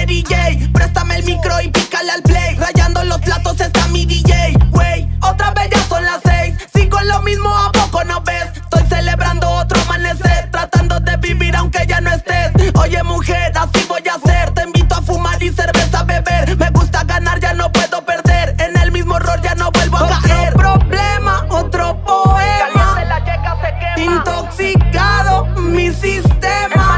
Mary J. Préstame el micro y pícale al play. Rayando los platos está mi DJ. Wey, otra vez ya son las 6. Sigo en lo mismo, ¿a poco no ves? Estoy celebrando otro amanecer, tratando de vivir aunque ya no estés. Oye mujer, así voy a hacer. Te invito a fumar y cerveza a beber. Me gusta ganar, ya no puedo perder. En el mismo error ya no vuelvo a caer. Otro problema, otro poema. Intoxicado mi sistema.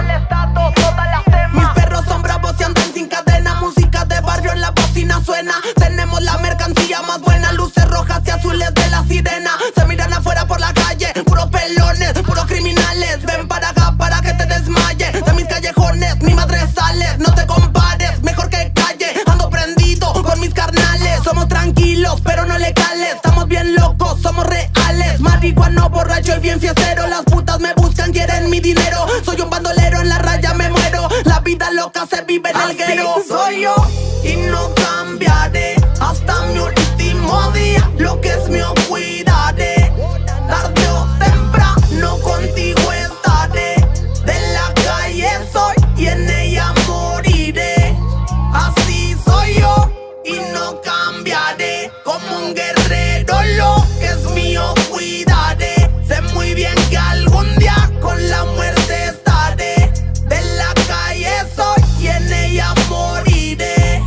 Mis perros son bravos y andan sin cadena. Música de barrio en la bocina suena. Tenemos la mercancía más buena. Luces rojas y azules de la sirena. Se miran afuera por la calle, puros pelones, puros criminales. Ven para acá para que te desmayes. De mis callejones mi madre sales. No te compares, mejor que calle. Ando prendido con mis carnales. Somos tranquilos pero no legales. Estamos bien locos, somos reales. Marihuano, borracho y bien fiestero. Las putas me buscan, quieren mi dinero. Soy un bandolero, en la raya me muero. La vida loca se vive en el guero. Soy yo y no cambiaré hasta mi último día. Lo que es mío cuidaré. Tarde o temprano contigo estaré. De la calle soy y en ella moriré. Así soy yo y no cambiaré. Como un guerrero lo que es mío cuidaré. Sé muy bien que algún día con la muerte estaré. De la calle soy y en ella moriré.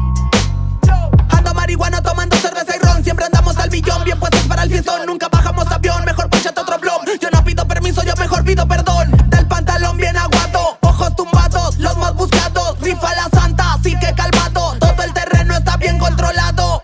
Ando marihuana tomando cerveza y ron. Siempre andamos al billón, bien puestos para el fiestón. Nunca bajamos avión, mejor ponchate otro blog. Yo no pido permiso, yo mejor pido perdón. Del pantalón bien aguado, ojos tumbados, los más buscados. Rifa la santa, así que calmado. Todo el terreno está bien controlado.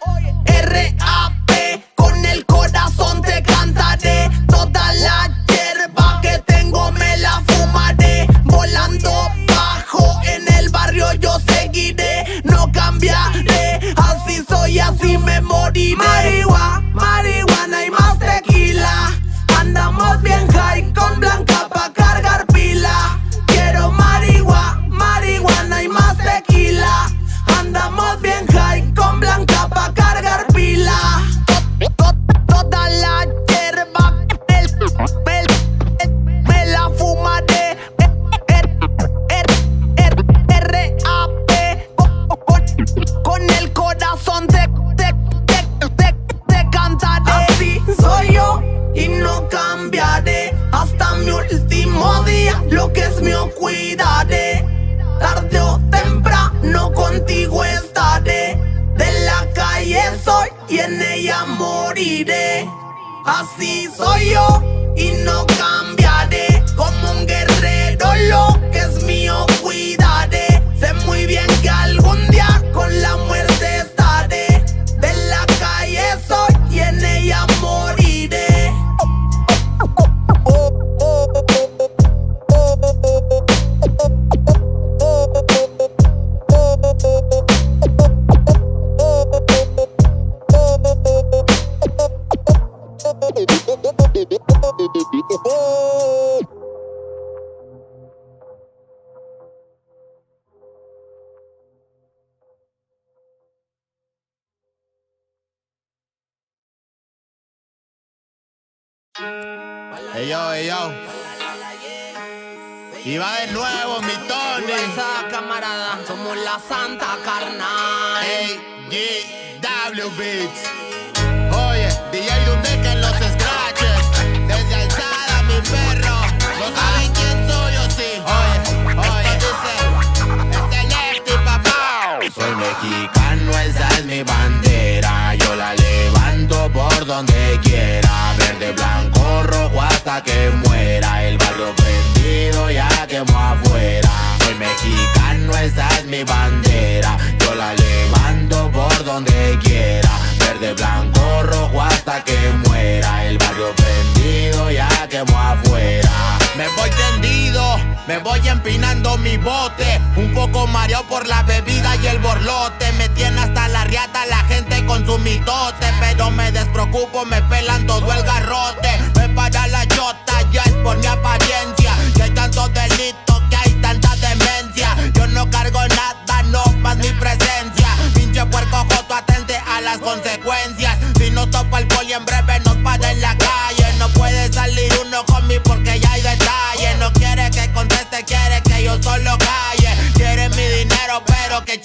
R.A.P. con el corazón te cantaré. Toda la hierba que tengo me la fumaré. Volando bajo en el barrio yo seguiré. No cambiaré, así soy, así me moriré. Marihuana y más tequila. Andamos bien high con blanca pa' cargar pila. Quiero marihuana y más tequila. Andamos bien high con blanca pa' cargar pila. Toda la hierba me la fumaré. R.A.P. con el corazón te cantaré. Así soy yo y no cambiaré hasta mi último día. Lo que es mío cuidaré. Tarde o temprano contigo estaré. De la calle soy y en ella moriré. Así soy yo y no cambiaré. Como un guerrero lo que es mío cuidaré. Sé muy bien que algún día con la muerte estaré. De la calle soy y en ella moriré. Ey yo. Y va de nuevo mi Tony. Esa camarada, somos la santa carnal. AGW Beats. Oye, DJ Dundeca en los scratches. Desde alzada mi perro. No saben quién soy yo, sí. Oye, esto dice, es Lefty, papá. Soy mexicano, esa es mi bandera. Yo la levanto por donde quiera. Verde, blanco, rojo hasta que muera. El barrio prendido ya quemó afuera. Soy mexicano, esa es mi bandera. Yo la levanto por donde quiera. Verde, blanco, rojo hasta que muera. El barrio prendido ya quemó afuera. Me voy tendido, me voy empinando mi bote. Un poco mareado por la bebida y el borlote. Me tiene hasta la riata la gente con su mitote. Pero me despreocupo, me pelan todo el garrote. Me para la chota, ya es por mi apariencia. Que hay tantos delitos, que hay tanta demencia. Yo no cargo nada, no más mi presencia. Pinche puerco joto, atente a las consecuencias. Si no topa el poli en breve nos para en la calle. No puede salir uno conmigo porque ya hay detalle. No quiere que conteste, quiere que yo solo calle. Quiere mi dinero pero que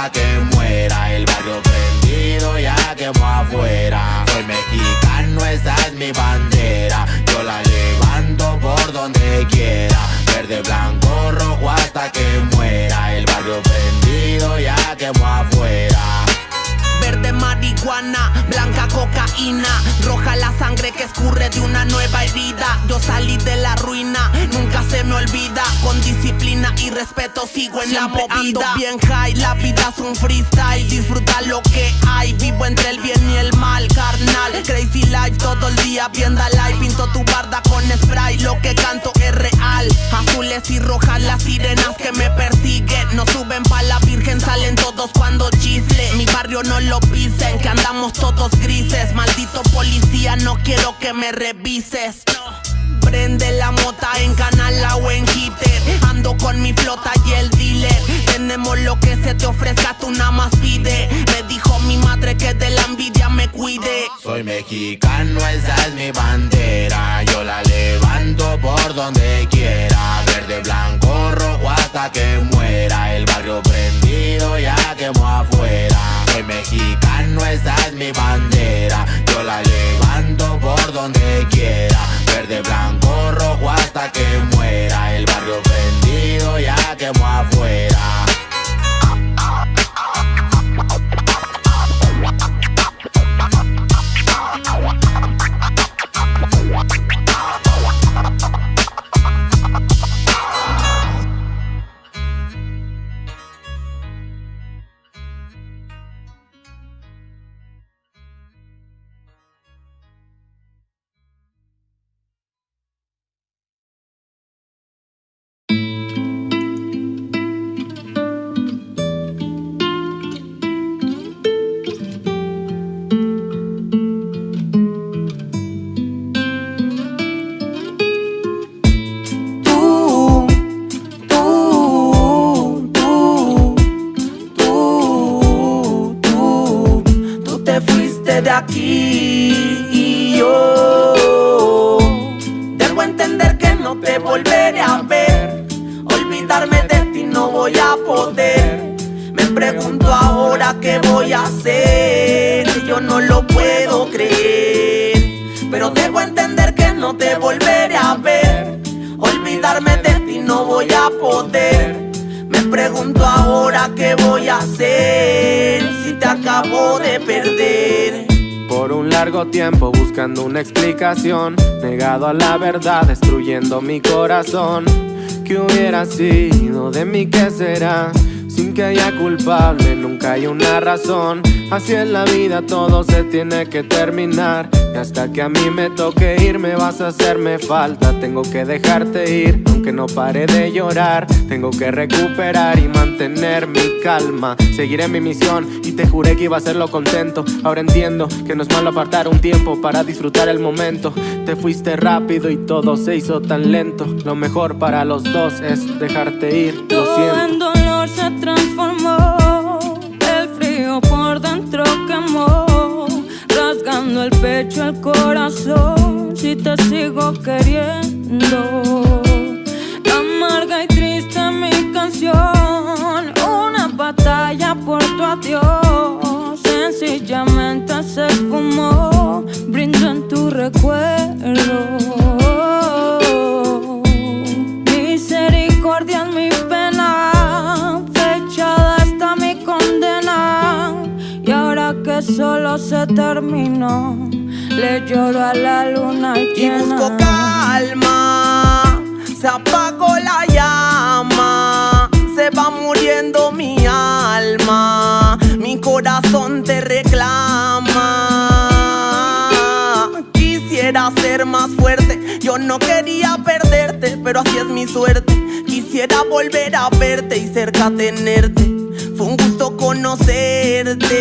hasta que muera. El barrio prendido ya quemó afuera. Soy mexicano, esa es mi bandera. Yo la levanto por donde quiera. Verde, blanco, rojo hasta que muera. El barrio prendido ya quemó afuera. Verde marihuana, blanca cocaína, roja la sangre que escurre de una nueva herida. Yo salí de la ruina, nunca se me olvida. Con disciplina y respeto sigo en la movida. Ando bien high, la vida es un freestyle. Disfruta lo que hay, vivo entre el bien y el mal, carnal. Crazy life todo el día, viendo live. Pinto tu barda con spray, lo que canto es real. Azules y rojas las sirenas que me persiguen. No suben pa' la virgen, salen todos cuando chisle. Mi barrio no lo pisen, que andamos todos grises. Maldito policía, no quiero que me revises. Prende la mota en Canala o en Hitter. Ando con mi flota y el dealer. Tenemos lo que se te ofrezca, tú nada más pide. Me dijo mi madre que de la envidia me cuide. Soy mexicano, esa es mi bandera. Yo la levanto por donde quiera. Verde, blanco, rojo hasta que muera. El barrio prendido ya quemó afuera. Soy mexicano, esa es mi bandera. Yo la levanto por donde quiera. Verde, blanco, rojo hasta que muera. El barrio prendido ya quemó afuera. De aquí y yo debo entender que no te volveré a ver. Olvidarme de ti no voy a poder. Me pregunto ahora qué voy a hacer. Yo no lo puedo creer, pero debo entender que no te volveré a ver. Olvidarme de ti no voy a poder. Me pregunto ahora qué voy a hacer si te acabo de perder. Por un largo tiempo buscando una explicación, negado a la verdad, destruyendo mi corazón. ¿Qué hubiera sido de mí? ¿Qué será? Sin que haya culpable, nunca hay una razón. Así es la vida, todo se tiene que terminar. Y hasta que a mí me toque ir, me vas a hacerme falta. Tengo que dejarte ir, aunque no pare de llorar. Tengo que recuperar y mantener mi calma. Seguiré mi misión y te juré que iba a hacerlo contento. Ahora entiendo que no es malo apartar un tiempo para disfrutar el momento. Te fuiste rápido y todo se hizo tan lento. Lo mejor para los dos es dejarte ir, lo siento. Se transformó, el frío por dentro quemó, rasgando el pecho, el corazón, si te sigo queriendo. Amarga y triste mi canción, una batalla por tu adiós, sencillamente se esfumó, brindo en tu recuerdo. Misericordia en mi pena, que solo se terminó, le lloro a la luna llena. Y busco calma, se apagó la llama, se va muriendo mi alma, mi corazón te reclama. Quisiera ser más fuerte, yo no quería perderte, pero así es mi suerte. Quisiera volver a verte y cerca tenerte. Fue un gusto conocerte,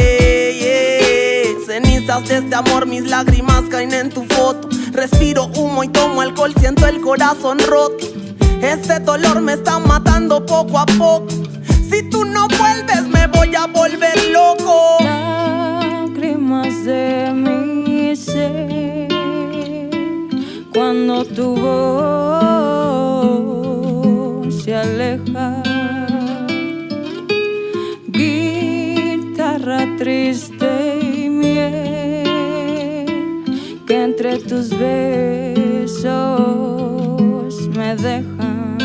yeah. Cenizas de este amor, mis lágrimas caen en tu foto. Respiro humo y tomo alcohol, siento el corazón roto. Este dolor me está matando poco a poco. Si tú no vuelves me voy a volver loco. Lágrimas de mi ser cuando tu voz se aleja. triste y miel que entre tus besos me dejan.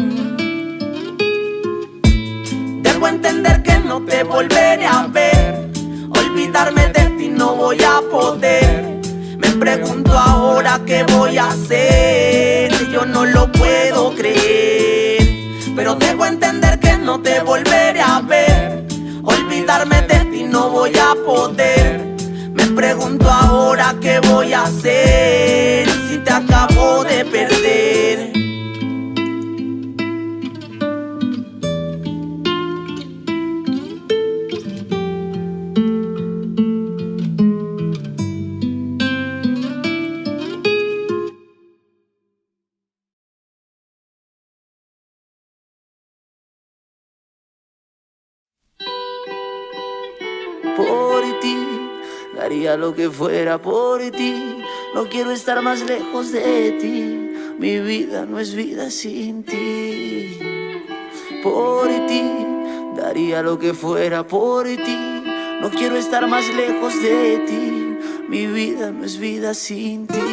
Debo entender que no te volveré a ver, olvidarme de ti no voy a poder. Me pregunto ahora qué voy a hacer, yo no lo puedo creer. Pero debo entender que no te volveré a ver, olvidarme de ti no voy a poder. Me pregunto ahora qué voy a hacer si te acabo de perder. Por ti, daría lo que fuera por ti. No quiero estar más lejos de ti. Mi vida no es vida sin ti. Por ti, daría lo que fuera por ti. No quiero estar más lejos de ti. Mi vida no es vida sin ti.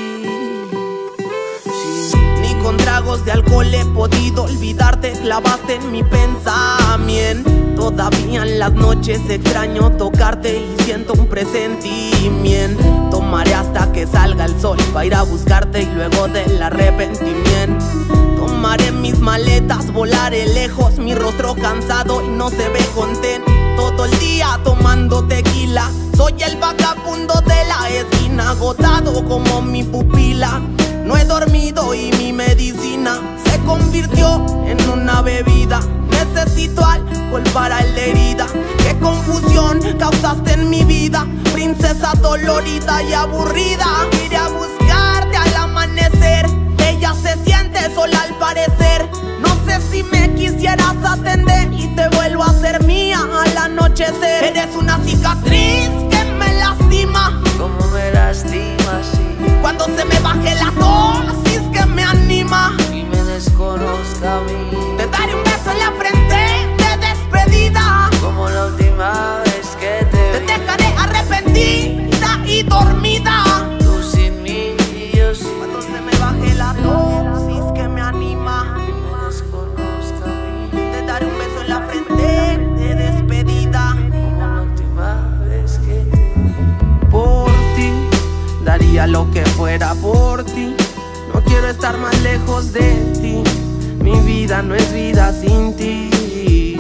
Ni con tragos de alcohol he podido olvidarte, clavaste en mi pensamiento. Todavía en las noches extraño tocarte y siento un presentimiento. Tomaré hasta que salga el sol para ir a buscarte y luego del arrepentimiento tomaré mis maletas, volaré lejos, mi rostro cansado y no se ve contento. Todo el día tomando tequila, soy el vagabundo de la esquina, agotado como mi pupila. No he dormido y mi medicina se convirtió en una bebida. Necesito alcohol para la herida. Qué confusión causaste en mi vida, princesa dolorida y aburrida. Iré a buscarte al amanecer, ella se siente sola al parecer. No sé si me quisieras atender y te vuelvo a ser mía al anochecer. Eres una cicatriz que me lastima, como me lastimas, sí. Cuando se me baje la dosis que me anima y me desconozca a mí, te daré un beso en la frente de despedida, como la última vez que te vi. Te dejaré arrepentida y dormida, tú sin mí y yo sin cuando se me baje la dosis que me anima y me desconozca a mí, te daré un beso en la frente de despedida, como la última vez que te vi. por ti daría lo que fuera por ti. No quiero estar más lejos de ti. Mi vida no es vida sin ti.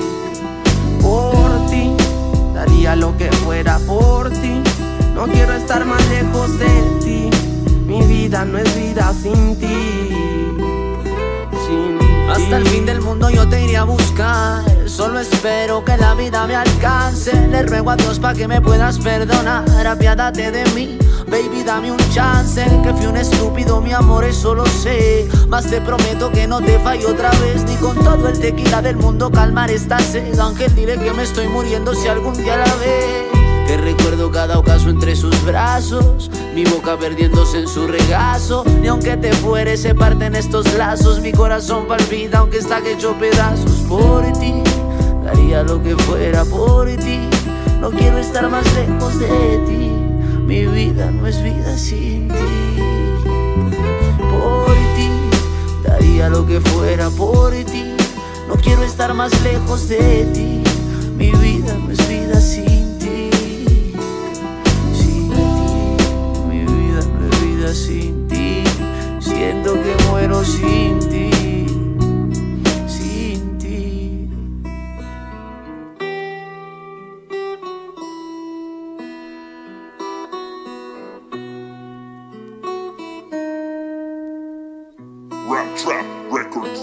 Por ti daría lo que fuera por ti. No quiero estar más lejos de ti. Mi vida no es vida sin ti. Sin ti. Hasta el fin del mundo yo te iré a buscar. Solo espero que la vida me alcance. Le ruego a Dios para que me puedas perdonar. Apiádate de mí, baby, dame un chance. Que fui un estúpido, mi amor, eso lo sé. Mas te prometo que no te fallo otra vez. Ni con todo el tequila del mundo calmar esta sed. Ángel, dile que me estoy muriendo si algún día la ves. Que recuerdo cada ocaso entre sus brazos, mi boca perdiéndose en su regazo. Ni aunque te fueres se parten estos lazos. Mi corazón palpita aunque está hecho pedazos. Por ti, daría lo que fuera por ti. No quiero estar más lejos de ti. Mi vida no es vida sin ti. Por ti, daría lo que fuera por ti. No quiero estar más lejos de ti. Mi vida no es vida sin ti. Sin ti, siento que muero sin ti, sin ti. Rap Trap Records.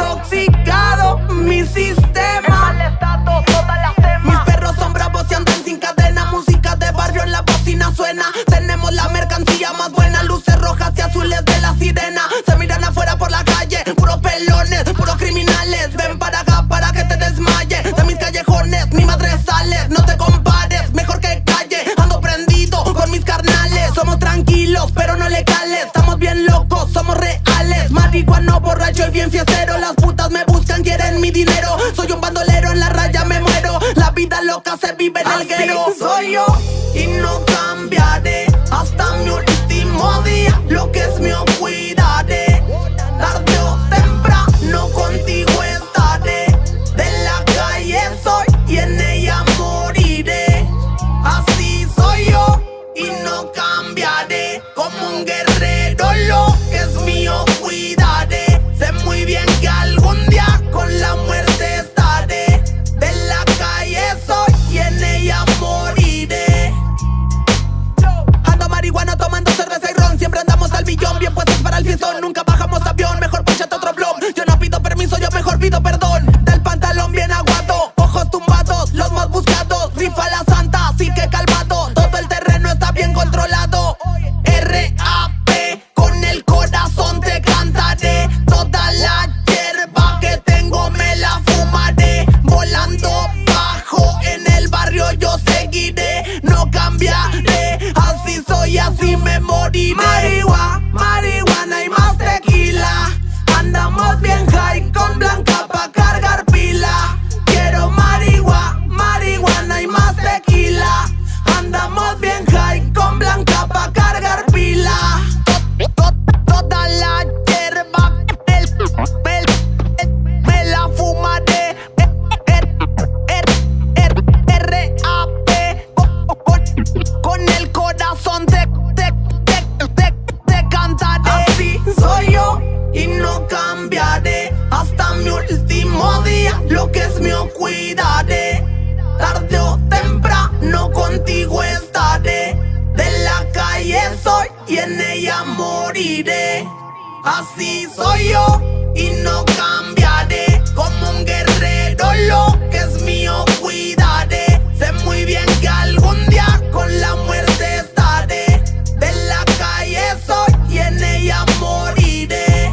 intoxicado mi sistema. Mis perros son bravos y andan sin cadena. Música de barrio en la bocina suena. Tenemos la mercancía más buena. Luces rojas y azules de la sirena. Se miran afuera por la calle, puros pelones, puros criminales. Ven para acá para que te desmayes. De mis callejones mi madre sale. No te compares, mejor que calle. Ando prendido con mis carnales. Somos tranquilos pero no legales. Estamos bien locos, somos reales. Marihuano, borracho y bien fiestero. Las putas me buscan, quieren mi dinero. Soy un bandolero, en la raya me muero. La vida loca se vive en el guero. Soy yo y no cambiaré hasta mi último día. Lo que es mío cuidaré. Tarde o temprano contigo estaré. De la calle soy y en ella moriré. Así soy yo y no cambiaré. Como un guerrero lo que es mío cuidaré. Sé muy bien que algún día con la muerte estaré. De la calle soy y en ella moriré. Ando marihuana tomando cerveza y ron. Siempre andamos al millón, bien puestos para el fiestón. Nunca bajamos avión, mejor ponchate otro blog. Yo no pido permiso, yo mejor pido perdón. Del pantalón bien aguado, ojos tumbados, los más buscados. Rifa la santa, así que calmado. Todo el terreno está bien controlado. R.A.P. con el corazón te cantaré. Toda la hierba que tengo me la fumaré. Volando bajo en el barrio yo seguiré. No cambiaré, así soy, así me moriré. Marihuana y más tequila. Andamos bien high con blanca pa' cargar pila. Quiero marihuana y más tequila. Andamos bien high con blanca pa' cargar pila. Toda la hierba me la fumaré. R.A.P. con el corazón te cantaré. Así soy yo y no cambiaré hasta mi último día. Lo que es mío cuidaré. Tarde o temprano contigo estaré. De la calle soy y en ella moriré. Así soy yo y no cambiaré. Como un guerrero lo que es mío cuidaré. Sé muy bien que algún día con la muerte estaré. De la calle soy y en ella moriré.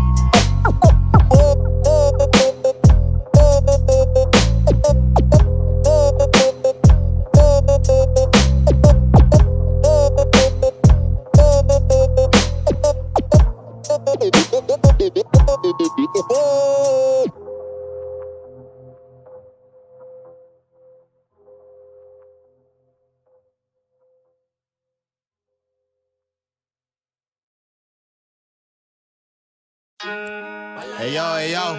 Ey yo.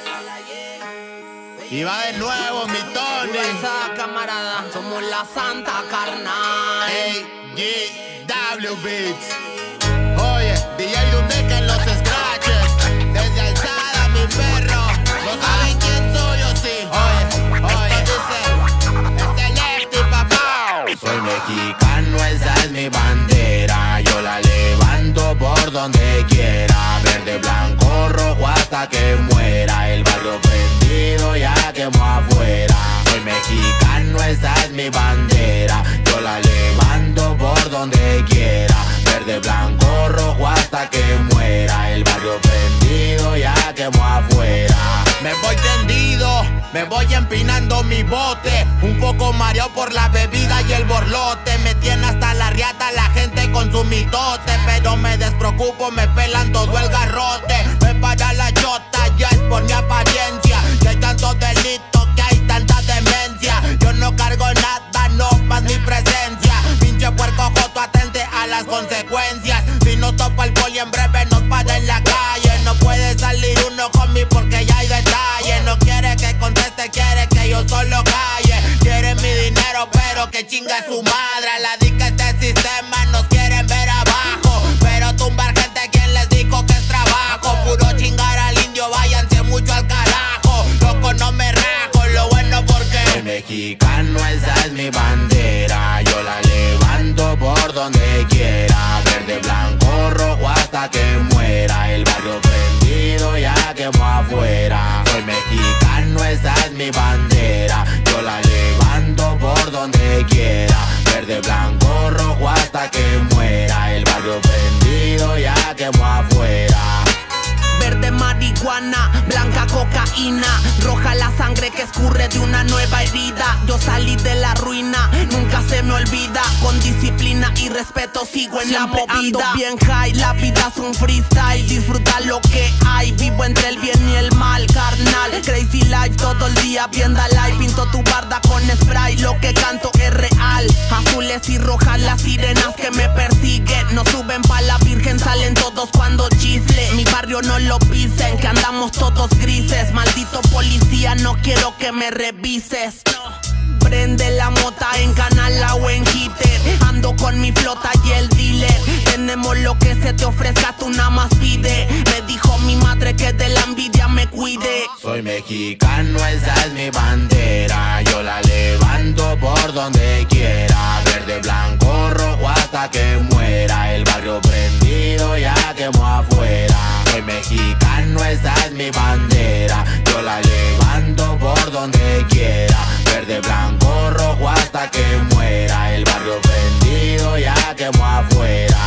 Y va de nuevo mi Tony. Esa camarada, somos la santa carnal. AGW Beats. Oye, DJ Dundeca en los scratches. Desde alzada mi perro. No saben quién soy yo, sí. Oye, dice, es el Lefty, papá. Soy mexicano, esa es mi bandera. Yo la levanto por donde quiera. Verde, blanco, rojo hasta que muera. El barrio prendido ya quemó afuera. Soy mexicano, esa es mi bandera. Yo la levanto por donde quiera. Verde, blanco, rojo hasta que muera. El barrio prendido ya quemó afuera. Me voy tendido, me voy empinando mi bote. Un poco mareado por la bebida y el borlote. Me tiene hasta la riata la gente con su mitote. Pero me despreocupo, me pelan todo el garrote. Me para la chota, ya es por mi apariencia. Que hay tantos delitos, que hay tanta demencia. Yo no cargo nada, no más mi presencia. Pinche puerco joto, atente a las consecuencias. Si no topa el poli en breve nos para en la calle. No puede salir uno conmigo porque ya hay detalle. No quiere que conteste, quiere que yo solo calle. Quiere mi dinero pero que chinga su madre. A la dica este sistema nos quieren ver abajo. Pero tumbar gente, quien les dijo que es trabajo. Puro chingar al indio, váyanse mucho al carajo. Loco no me rajo, lo bueno porque soy mexicano, esa es mi bandera. Yo la levanto por donde quiera. Verde, blanco, rojo hasta que muera. El barrio prendido ya quemó afuera. afuera. Soy mexicano, esa es mi bandera. Yo la levanto por donde quiera. Verde, blanco, rojo hasta que muera. El barrio prendido ya quemó afuera. Verde marihuana, blanca cocaína, roja la sangre que escurre de una nueva herida. Yo salí de la ruina, nunca se me olvida. Con disciplina y respeto sigo en siempre la movida. Ando bien high, la vida es un freestyle. Disfruta lo que hay, vivo entre el bien y el mal, carnal. Crazy life todo el día, viendo live. Pinto tu barda con spray, lo que canto es real. Azules y rojas las sirenas que me persiguen. No suben pa' la virgen, salen todos cuando chisle. Mi barrio no lo pisen, que andamos todos grises. Maldito policía, no quiero que me revises. Prende la mota en Canala o en Hitter. Ando con mi flota y el dealer. Tenemos lo que se te ofrezca, tú nada más pide. Me dijo mi madre que de la envidia me cuide. Soy mexicano, esa es mi bandera. Yo la levanto por donde quiera. Verde, blanco, rojo hasta que muera. El barrio prendido ya quemó afuera. Soy mexicano, esa es mi bandera. Yo la levanto por donde quiera. Verde, blanco, rojo hasta que muera. El barrio prendido ya quemó afuera.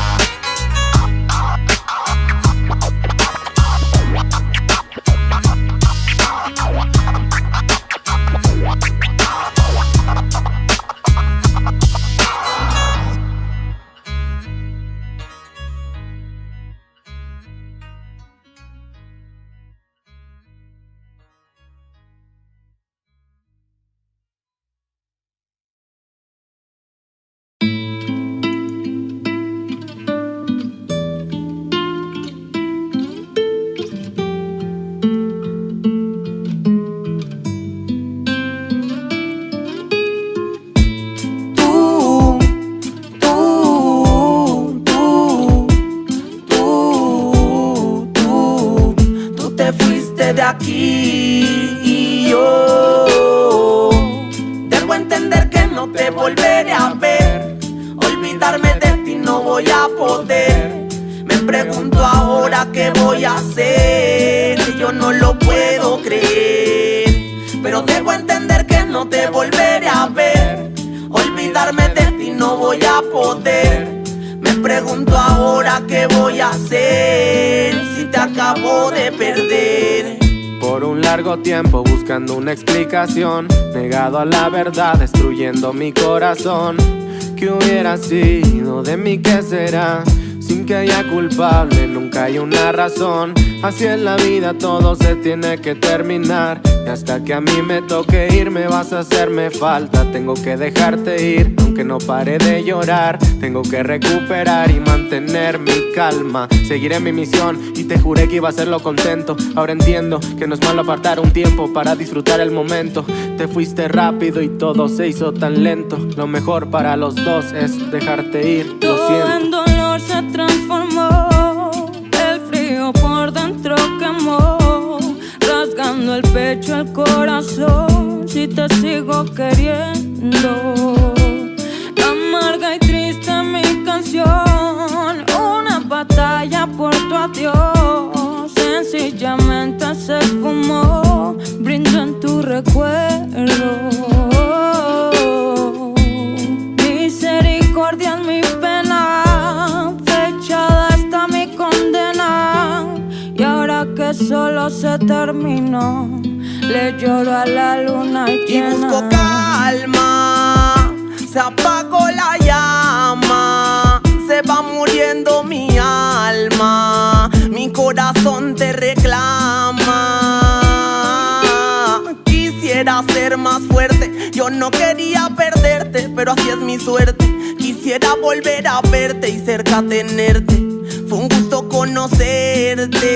De aquí y yo debo entender que no te volveré a ver. Olvidarme de ti no voy a poder. Me pregunto ahora qué voy a hacer. Yo no lo puedo creer, pero debo entender que no te volveré a ver. Olvidarme de ti no voy a poder. Me pregunto ahora qué voy a hacer si te acabo de perder. Por un largo tiempo buscando una explicación, negado a la verdad, destruyendo mi corazón. ¿Qué hubiera sido de mí? ¿Qué será? Sin que haya culpable, nunca hay una razón. Así es la vida, todo se tiene que terminar. Y hasta que a mí me toque ir, me vas a hacerme falta. Tengo que dejarte ir, aunque no pare de llorar. Tengo que recuperar y mantener mi calma. Seguiré mi misión y te juré que iba a hacerlo contento. Ahora entiendo que no es malo apartar un tiempo para disfrutar el momento. Te fuiste rápido y todo se hizo tan lento. Lo mejor para los dos es dejarte ir, lo todo siento. en dolor se transformó, el frío por dentro quemó, rasgando el pecho, el corazón. Si te sigo queriendo, amarga y triste mi canción, una batalla por tu adiós. Sencillamente se esfumó, brindo en tu recuerdo. Misericordia en mi pena, fechada está mi condena. Y ahora que solo se terminó, le lloro a la luna llena. Y busco calma, se apagó la llama, se va muriendo mi alma, mi corazón te reclama. Quisiera ser más fuerte, yo no quería perderte, pero así es mi suerte. Quisiera volver a verte y cerca tenerte. Fue un gusto conocerte,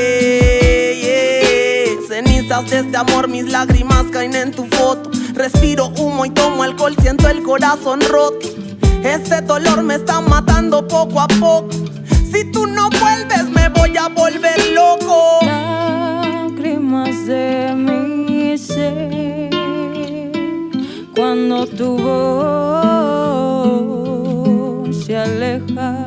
yeah. Cenizas de este amor, mis lágrimas caen en tu foto. Respiro humo y tomo alcohol, siento el corazón roto. Este dolor me está matando poco a poco. Si tú no vuelves me voy a volver loco. Lágrimas de mi ser, cuando tu voz se aleja.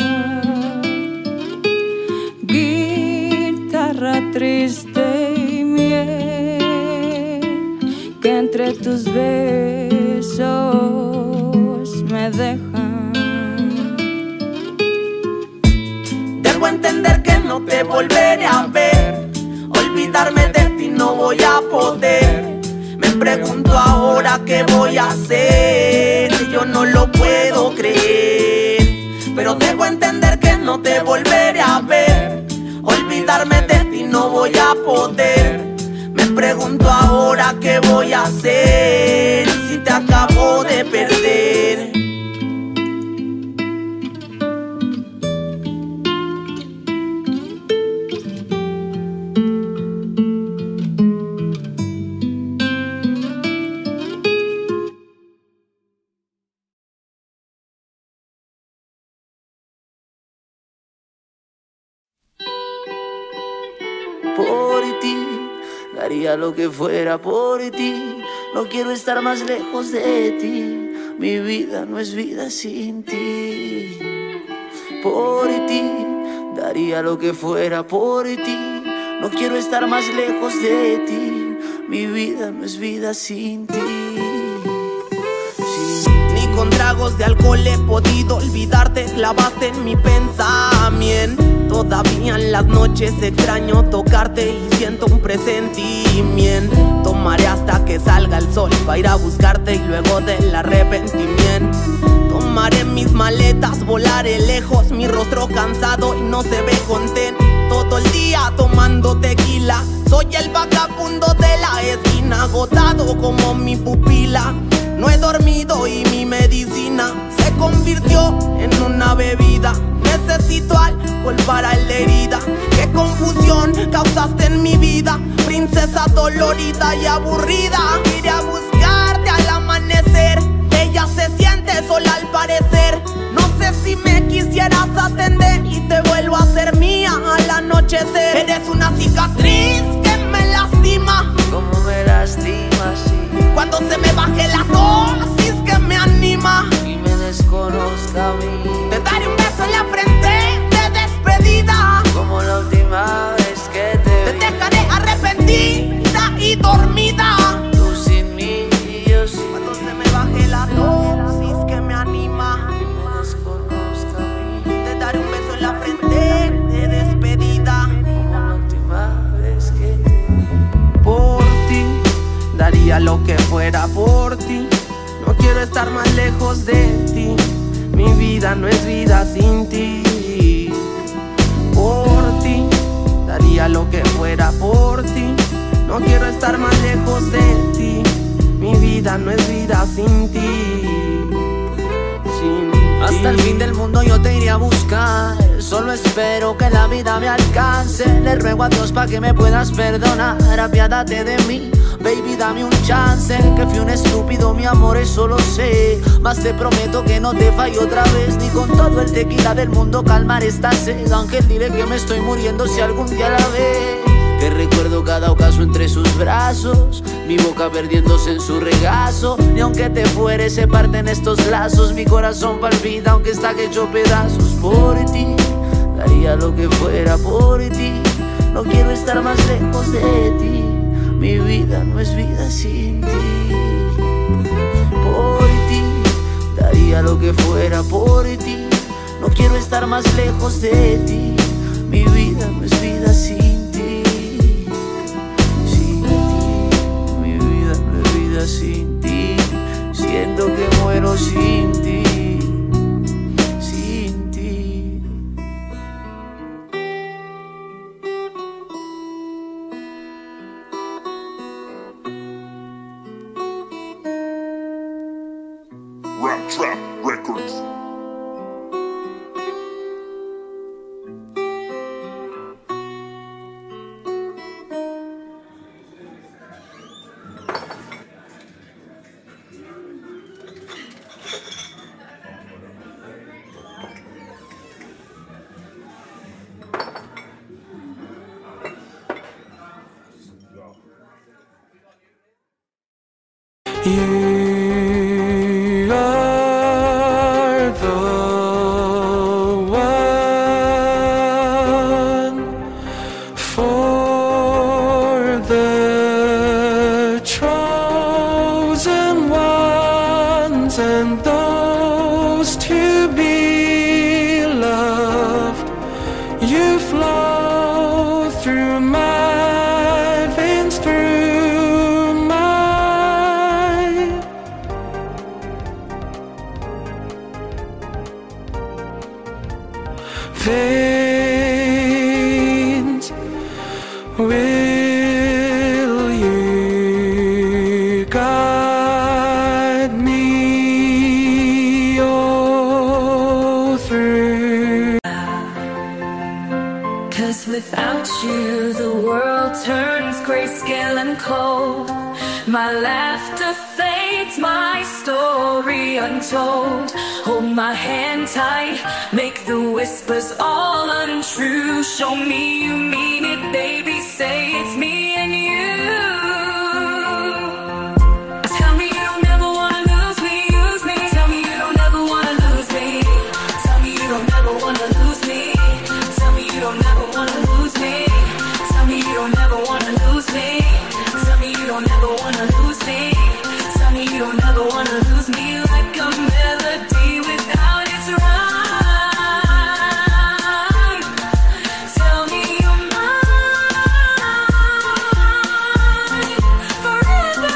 Guitarra triste y miel, que entre tus besos me dejan. Debo entender que no te volveré a ver. Olvidarme de ti no voy a poder. Me pregunto ahora qué voy a hacer. Yo no lo puedo creer. Pero debo entender que no te volveré a ver. Olvidarme de ti no voy a poder. Me pregunto ahora qué voy a hacer si te acabo de perder. Por ti, daría lo que fuera por ti. No quiero estar más lejos de ti. Mi vida no es vida sin ti. Por ti, daría lo que fuera por ti. No quiero estar más lejos de ti. Mi vida no es vida sin ti. Ni con tragos de alcohol he podido olvidarte. Clavaste en mi pensamiento. Todavía en las noches extraño tocarte y siento un presentimiento. Tomaré hasta que salga el sol para ir a buscarte y luego del arrepentimiento. Tomaré mis maletas, volaré lejos, mi rostro cansado y no se ve contento. Todo el día tomando tequila, soy el vagabundo de la esquina, agotado como mi pupila. No he dormido y mi medicina se convirtió en una bebida. Necesito alcohol para la herida. Qué confusión causaste en mi vida, princesa dolorida y aburrida. Iré a buscarte al amanecer. Ella se siente sola al parecer. No sé si me quisieras atender y te vuelvo a ser mía al anochecer. Eres una cicatriz que me lastima. Como me lastimas, sí. Cuando se me baje la dosis que me anima Y me desconozca a mí. te daré un beso en la frente de despedida. Como la última vez que Te te vi. dejaré arrepentida y dormida. Tú sin mí y yo sin Cuando se me baje la dosis que me anima, Y me desconozca a mí. te daré un beso en la frente de despedida. Como la última vez que te vi. Por ti, daría lo que fuera por ti. No quiero estar más lejos de ti. Mi vida no es vida sin ti. Por ti, daría lo que fuera por ti. No quiero estar más lejos de ti. Mi vida no es vida sin ti. Sin Hasta el ti. fin del mundo yo te iré a buscar. Solo espero que la vida me alcance. Le ruego a Dios para que me puedas perdonar. Apiádate de mí, baby, dame un chance. Que fui un estúpido, mi amor, eso lo sé. Mas te prometo que no te fallo otra vez. Ni con todo el tequila del mundo calmar esta sed. Ángel, dile que me estoy muriendo si algún día la ves. Que recuerdo cada ocaso entre sus brazos, mi boca perdiéndose en su regazo. Ni aunque te fueres se parten estos lazos. Mi corazón palpita aunque está hecho pedazos. Por ti, daría lo que fuera por ti. No quiero estar más lejos de ti. Mi vida no es vida sin ti. Por ti, daría lo que fuera por ti. No quiero estar más lejos de ti. Mi vida no es vida sin ti. Sin ti, siento que muero sin ti, sin ti. Rat Trap Records. You are the one for the trouble. and those to be loved. You flow through my veins, through my veins. Will you guide me all through? 'Cause without you the world turns grayscale and cold. My laughter fades, my story untold. Hold my hand tight, make the whispers all untrue. Show me you mean it, baby, say it's me and you. Tell me you don't never wanna lose me, use me. Tell me you don't ever wanna lose me. Tell me you don't ever wanna lose me. Tell me you don't ever wanna lose me. Tell me you don't ever wanna lose me. Tell me you don't ever wanna lose me. Tell me you don't ever wanna lose me. Like a melody without its rhyme. Tell me you're mine forever.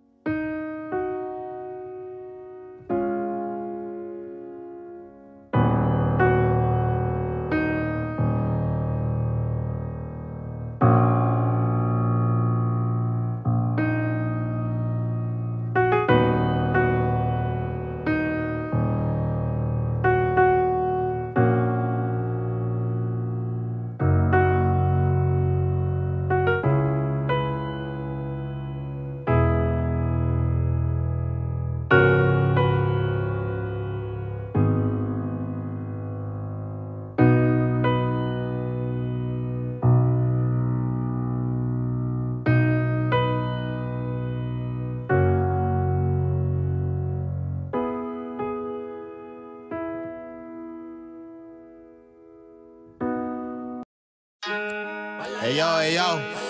Ey yo,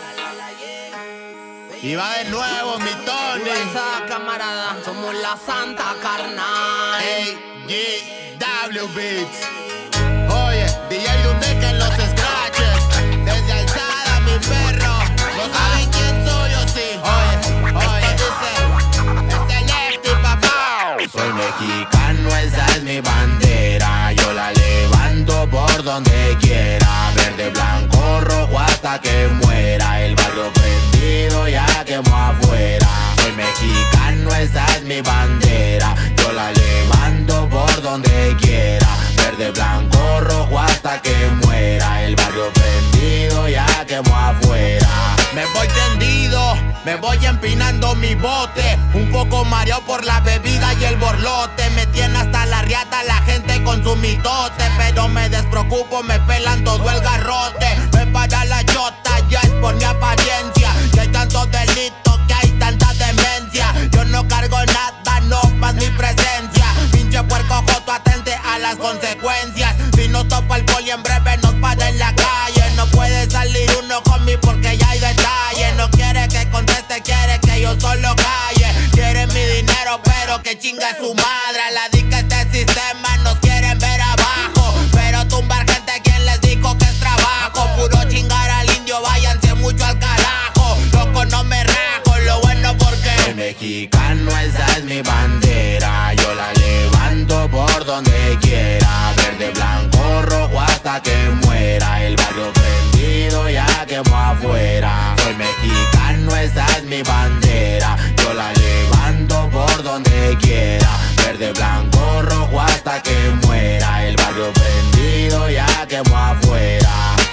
y va de nuevo mi Tony. Esa camarada, somos la santa carnal. AGW Beats. Oye, DJ Dundeca en los scratches. Desde alzada mi perro. No saben quién soy yo, sí. Oye, dice, este Lefty, papá. Soy mexicano, esa es mi bandera. Yo la levanto por donde quiera. Verde, blanco, rojo hasta que muera. El barrio prendido ya quemó afuera. Soy mexicano, esa es mi bandera. Yo la levanto por donde quiera. Verde, blanco, rojo hasta que muera. El barrio prendido ya quemó afuera. Me voy tendido, me voy empinando mi bote. Un poco mareado por la bebida y el borlote. Me tiene hasta la riata la gente con su mitote. Pero me despreocupo, me pelan todo el garrote. Me para la chota, ya es por mi apariencia. Que hay tantos delitos, que hay tanta demencia. Yo no cargo nada, no más mi presencia. Pinche puerco joto, atente a las consecuencias. Si nos topa el poli en breve nos para en la calle. No puede salir uno conmigo porque ya hay detalle. No quiere que conteste, quiere que yo solo calle. Quiere mi dinero pero que chinga su madre. A la dica este sistema nos quieren ver abajo. Pero tumbar gente, quien les dijo que es trabajo. Puro chingar al indio, váyanse mucho al carajo. Loco no me rajo, lo bueno porque soy mexicano, esa es mi bandera. Yo la levanto por donde quiera. Verde, blanco, rojo hasta que muera. El barrio prendido ya quemó afuera. Soy mexicano, esa es mi bandera. Yo la levanto por donde quiera. Verde, blanco, rojo hasta que muera. El barrio prendido ya quemó afuera.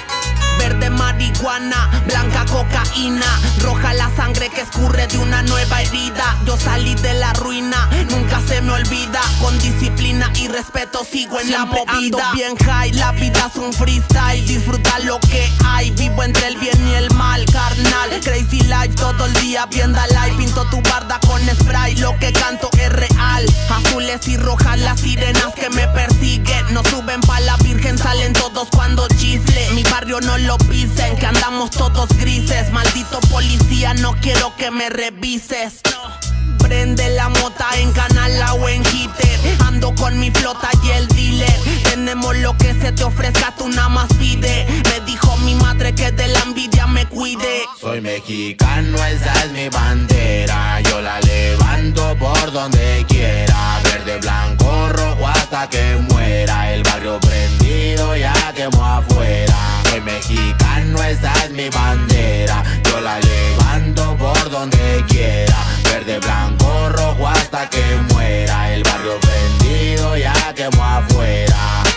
Verde marihuana, blanca cocaína, roja la sangre que escurre de una nueva herida. Yo salí de la ruina, nunca se me olvida. Con disciplina y respeto sigo en siempre la movida. Ando bien high, la vida es un freestyle. Disfruta lo que hay, vivo entre el bien y el mal, carnal. Crazy life todo el día viendo live. Pinto tu barda con spray, lo que canto es real. Azules y rojas las sirenas que me persiguen. No suben pa' la virgen, salen todos cuando chisle. Mi barrio no lo pisen, que andamos todos grises. Maldito policía, no quiero que me revises. Prende la mota en Canala o en Hitter. Ando con mi flota y el dealer. Tenemos lo que se te ofrezca, tú nada más pide. Me dijo mi madre que de la envidia me cuide. Soy mexicano, esa es mi bandera. Yo la levanto por donde quiera. Verde, blanco, rojo hasta que muera. El barrio prendido ya quemó afuera. Soy mexicano, esa es mi bandera. Yo la levanto por donde quiera. Verde, blanco, rojo hasta que muera. El barrio prendido ya quemó afuera.